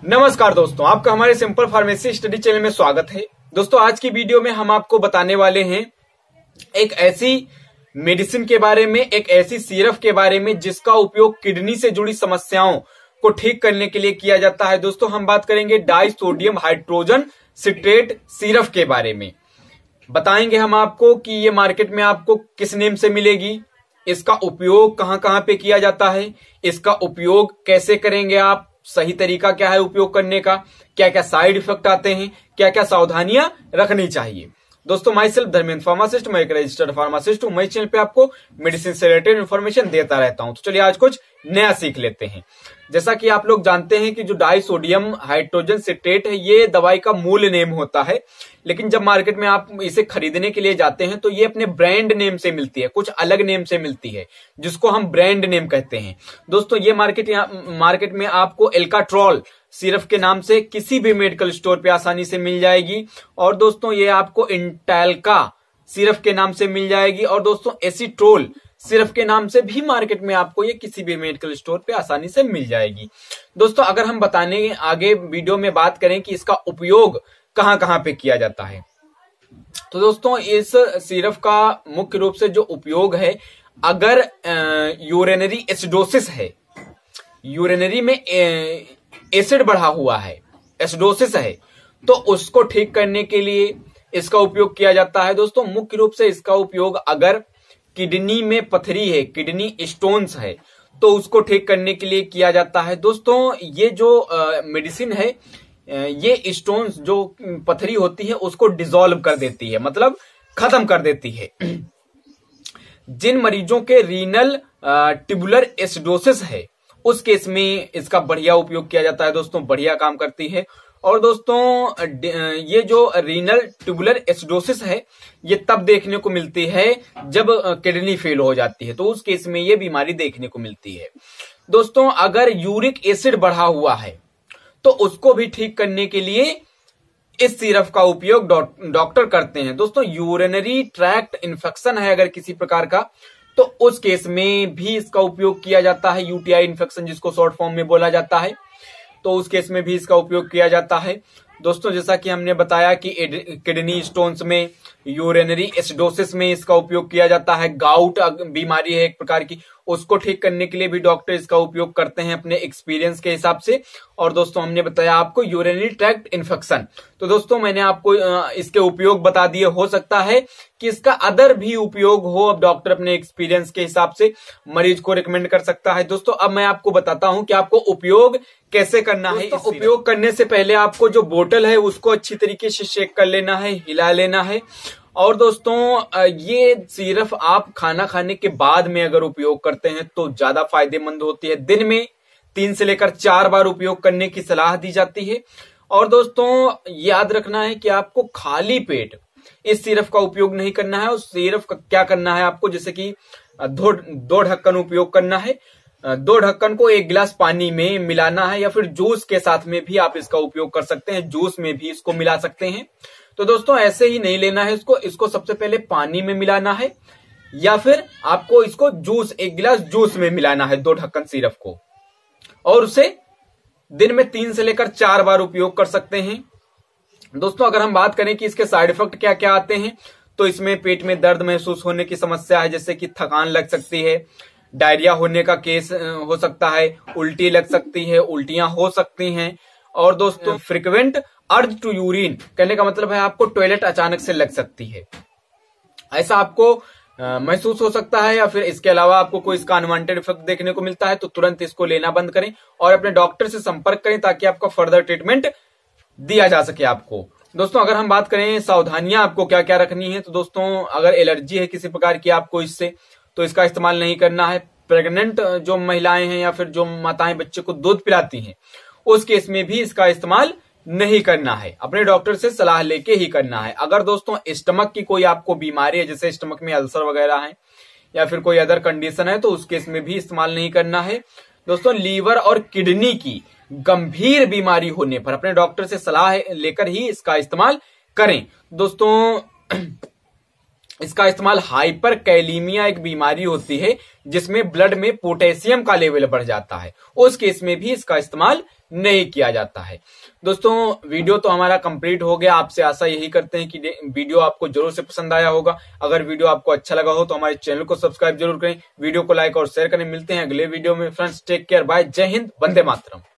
नमस्कार दोस्तों, आपका हमारे सिंपल फार्मेसी स्टडी चैनल में स्वागत है। दोस्तों आज की वीडियो में हम आपको बताने वाले हैं एक ऐसी मेडिसिन के बारे में, एक ऐसी सिरप के बारे में जिसका उपयोग किडनी से जुड़ी समस्याओं को ठीक करने के लिए किया जाता है। दोस्तों हम बात करेंगे डाइसोडियम हाइड्रोजन सिट्रेट सिरप के बारे में। बताएंगे हम आपको कि ये मार्केट में आपको किस नेम से मिलेगी, इसका उपयोग कहां कहां पे किया जाता है, इसका उपयोग कैसे करेंगे आप, सही तरीका क्या है उपयोग करने का, क्या क्या साइड इफेक्ट आते हैं, क्या क्या सावधानियां रखनी चाहिए। दोस्तों माई सेल्फ धर्मेंद्र फार्मासिस्ट, मैं एक रजिस्टर्ड फार्मासिस्ट हूं। मैं चैनल पे आपको मेडिसिन से रिलेटेड इन्फॉर्मेशन देता रहता हूं। तो चलिए आज कुछ नया सीख लेते हैं। जैसा कि आप लोग जानते हैं कि जो डाइसोडियम हाइड्रोजन सिट्रेट है ये दवाई का मूल नेम होता है, लेकिन जब मार्केट में आप इसे खरीदने के लिए जाते हैं तो ये अपने ब्रांड नेम से मिलती है, कुछ अलग नेम से मिलती है जिसको हम ब्रांड नेम कहते हैं। दोस्तों ये मार्केट में आपको एल्काट्रॉल सिरप के नाम से किसी भी मेडिकल स्टोर पे आसानी से मिल जाएगी, और दोस्तों ये आपको इंटेल्का सिरप के नाम से मिल जाएगी, और दोस्तों एसीट्रोल सिरप के नाम से भी मार्केट में आपको ये किसी भी मेडिकल स्टोर पे आसानी से मिल जाएगी। दोस्तों अगर हम बताने आगे वीडियो में बात करें कि इसका उपयोग कहां कहां पे किया जाता है, तो दोस्तों इस सिरप का मुख्य रूप से जो उपयोग है, अगर यूरिनरी एसिडोसिस है, यूरिनरी में एसिड बढ़ा हुआ है, एसिडोसिस है, तो उसको ठीक करने के लिए इसका उपयोग किया जाता है। दोस्तों मुख्य रूप से इसका उपयोग अगर किडनी में पथरी है, किडनी स्टोन्स है, तो उसको ठीक करने के लिए किया जाता है। दोस्तों ये जो मेडिसिन है ये स्टोन्स जो पथरी होती है उसको डिसॉल्व कर देती है, मतलब खत्म कर देती है। जिन मरीजों के रीनल ट्यूबुलर एसिडोसिस है उस केस में इसका बढ़िया उपयोग किया जाता है। दोस्तों बढ़िया काम करती है। और दोस्तों ये जो रीनल ट्यूबुलर एसिडोसिस है ये तब देखने को मिलती है जब किडनी फेल हो जाती है, तो उस केस में ये बीमारी देखने को मिलती है। दोस्तों अगर यूरिक एसिड बढ़ा हुआ है तो उसको भी ठीक करने के लिए इस सिरप का उपयोग डॉक्टर करते हैं। दोस्तों यूरिनरी ट्रैक्ट इन्फेक्शन है अगर किसी प्रकार का, तो उस केस में भी इसका उपयोग किया जाता है। यूटीआई इन्फेक्शन जिसको शॉर्ट फॉर्म में बोला जाता है, तो उस केस में भी इसका उपयोग किया जाता है। दोस्तों जैसा कि हमने बताया कि किडनी स्टोन्स में, यूरिनरी एसिडोसिस में इसका उपयोग किया जाता है। गाउट बीमारी है एक प्रकार की, उसको ठीक करने के लिए भी डॉक्टर इसका उपयोग करते हैं अपने एक्सपीरियंस के हिसाब से। और दोस्तों हमने बताया आपको यूरिनरी ट्रैक्ट इन्फेक्शन, तो दोस्तों मैंने आपको इसके उपयोग बता दिए। हो सकता है कि इसका अदर भी उपयोग हो, अब डॉक्टर अपने एक्सपीरियंस के हिसाब से मरीज को रिकमेंड कर सकता है। दोस्तों अब मैं आपको बताता हूं कि आपको उपयोग कैसे करना है। उपयोग करने से पहले आपको जो बोतल है उसको अच्छी तरीके से शेक कर लेना है, हिला लेना है। और दोस्तों ये सिरप आप खाना खाने के बाद में अगर उपयोग करते हैं तो ज्यादा फायदेमंद होती है। दिन में 3 से लेकर 4 बार उपयोग करने की सलाह दी जाती है। और दोस्तों याद रखना है कि आपको खाली पेट इस सिरप का उपयोग नहीं करना है। उस सिरप का क्या करना है आपको, जैसे कि दो ढक्कन उपयोग करना है। 2 ढक्कन को 1 गिलास पानी में मिलाना है, या फिर जूस के साथ में भी आप इसका उपयोग कर सकते हैं, जूस में भी इसको मिला सकते हैं। तो दोस्तों ऐसे ही नहीं लेना है इसको सबसे पहले पानी में मिलाना है, या फिर आपको इसको 1 गिलास जूस में मिलाना है 2 ढक्कन सिरप को, और उसे दिन में 3 से लेकर 4 बार उपयोग कर सकते हैं। दोस्तों अगर हम बात करें कि इसके साइड इफेक्ट क्या क्या आते हैं, तो इसमें पेट में दर्द महसूस होने की समस्या है, जैसे कि थकान लग सकती है, डायरिया होने का केस हो सकता है, उल्टी लग सकती है, उल्टियां हो सकती हैं। और दोस्तों फ्रिक्वेंट अर्ज टू यूरिन, कहने का मतलब है आपको टॉयलेट अचानक से लग सकती है, ऐसा आपको महसूस हो सकता है। या फिर इसके अलावा आपको कोई इसका अनवांटेड इफेक्ट देखने को मिलता है तो तुरंत इसको लेना बंद करें और अपने डॉक्टर से संपर्क करें ताकि आपका फर्दर ट्रीटमेंट दिया जा सके आपको। दोस्तों अगर हम बात करें सावधानियां आपको क्या क्या रखनी है, तो दोस्तों अगर एलर्जी है किसी प्रकार की आपको इससे, तो इसका इस्तेमाल नहीं करना है। प्रेग्नेंट जो महिलाएं हैं या फिर जो माताएं बच्चे को दूध पिलाती हैं उस केस में भी इसका इस्तेमाल नहीं करना है, अपने डॉक्टर से सलाह लेके ही करना है। अगर दोस्तों स्टमक की कोई आपको बीमारी है, जैसे स्टमक में अल्सर वगैरह है या फिर कोई अदर कंडीशन है, तो उस केस में भी इस्तेमाल नहीं करना है। दोस्तों लीवर और किडनी की गंभीर बीमारी होने पर अपने डॉक्टर से सलाह लेकर ही इसका इस्तेमाल करें। दोस्तों इसका इस्तेमाल हाइपर कैलीमिया एक बीमारी होती है जिसमें ब्लड में पोटेशियम का लेवल बढ़ जाता है, उस केस में भी इसका इस्तेमाल नहीं किया जाता है। दोस्तों वीडियो तो हमारा कंप्लीट हो गया। आपसे आशा यही करते हैं कि वीडियो आपको जरूर से पसंद आया होगा। अगर वीडियो आपको अच्छा लगा हो तो हमारे चैनल को सब्सक्राइब जरूर करें, वीडियो को लाइक और शेयर करें। मिलते हैं अगले वीडियो में फ्रेंड्स, टेक केयर, बाय, जय हिंद, वंदे मातरम।